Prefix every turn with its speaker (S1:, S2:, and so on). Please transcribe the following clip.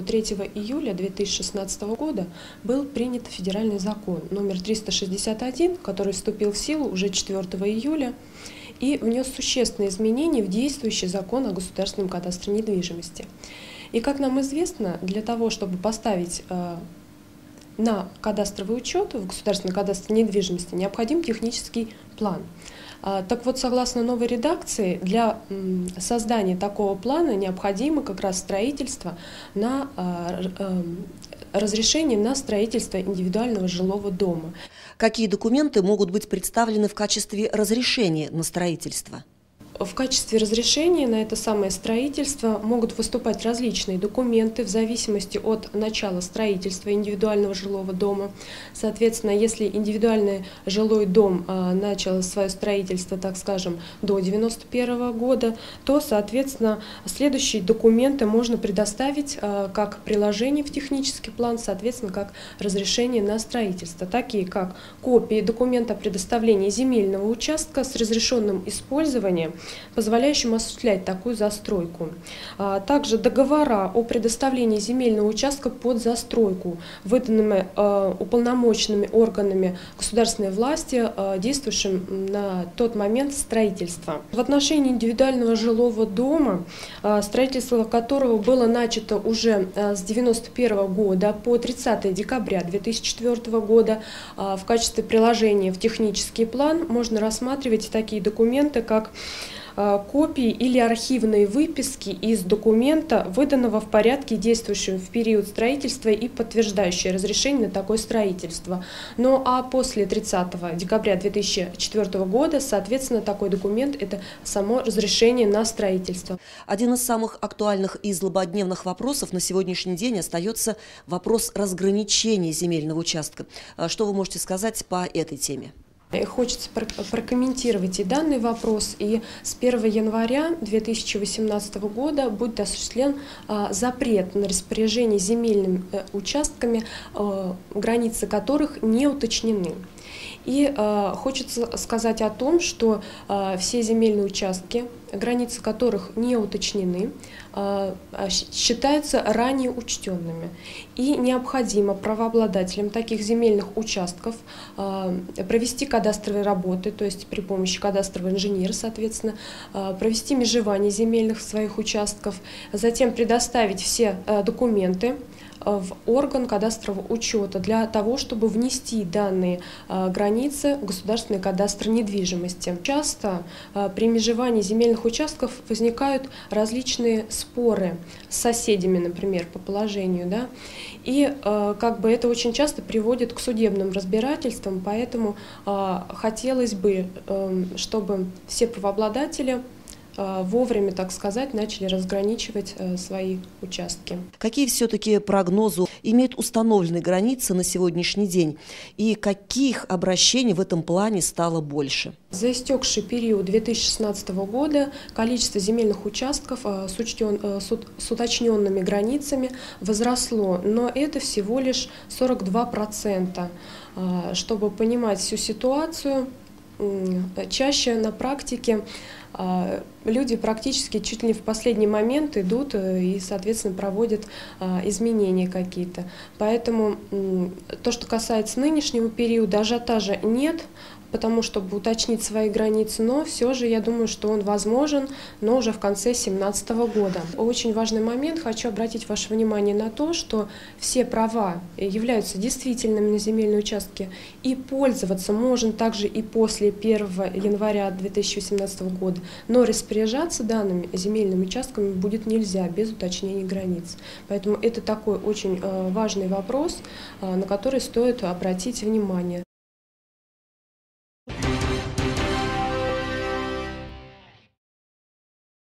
S1: 3 июля 2016 года был принят федеральный закон номер 361, который вступил в силу уже 4 июля и внес существенные изменения в действующий закон о государственном кадастре недвижимости. И, как нам известно, для того, чтобы поставить на кадастровый учет в государственном кадастре недвижимости, необходим технический план. Так вот, согласно новой редакции, для создания такого плана необходимо как раз строительство на разрешение на строительство индивидуального жилого дома.
S2: Какие документы могут быть представлены в качестве разрешения на строительство?
S1: В качестве разрешения на это самое строительство могут выступать различные документы в зависимости от начала строительства индивидуального жилого дома. Соответственно, если индивидуальный жилой дом начал свое строительство, так скажем, до 1991 года, то, соответственно, следующие документы можно предоставить как приложение в технический план, соответственно, как разрешение на строительство, такие как копии документа о предоставлении земельного участка с разрешенным использованием, позволяющим осуществлять такую застройку. Также договора о предоставлении земельного участка под застройку, выданными уполномоченными органами государственной власти, действующим на тот момент строительства. В отношении индивидуального жилого дома, строительство которого было начато уже с 1991 года по 30 декабря 2004 года, в качестве приложения в технический план можно рассматривать такие документы, как копии или архивные выписки из документа, выданного в порядке, действующем в период строительства и подтверждающее разрешение на такое строительство. Ну а после 30 декабря 2004 года, соответственно, такой документ – это само разрешение на строительство.
S2: Один из самых актуальных и злободневных вопросов на сегодняшний день остается вопрос разграничения земельного участка. Что вы можете сказать по этой теме?
S1: Хочется прокомментировать и данный вопрос. И с 1 января 2018 года будет осуществлен запрет на распоряжение земельными участками, границы которых не уточнены. И хочется сказать о том, что все земельные участки, границы которых не уточнены, считаются ранее учтенными. И необходимо правообладателям таких земельных участков провести кадастровые работы, то есть при помощи кадастрового инженера, соответственно, провести межевание земельных своих участков, затем предоставить все документы в орган кадастрового учета для того, чтобы внести данные границы в государственный кадастр недвижимости. Часто при межевании земельных участков возникают различные споры с соседями, например, по положению, да, и это очень часто приводит к судебным разбирательствам, поэтому хотелось бы, чтобы все правообладатели вовремя, так сказать, начали разграничивать свои участки.
S2: Какие все-таки прогнозы имеют установленные границы на сегодняшний день и каких обращений в этом плане стало больше?
S1: За истекший период 2016 года количество земельных участков с уточненными границами возросло, но это всего лишь 42%. Чтобы понимать всю ситуацию, чаще на практике люди практически чуть ли не в последний момент идут и, соответственно, проводят изменения какие-то. Поэтому то, что касается нынешнего периода, ажиотажа нет, потому чтобы уточнить свои границы, но все же я думаю, что он возможен, но уже в конце 2017 года. Очень важный момент, хочу обратить ваше внимание на то, что все права являются действительными на земельные участки, и пользоваться можно также и после 1 января 2018 года, но распоряжаться данными земельными участками будет нельзя без уточнения границ. Поэтому это такой очень важный вопрос, на который стоит обратить внимание.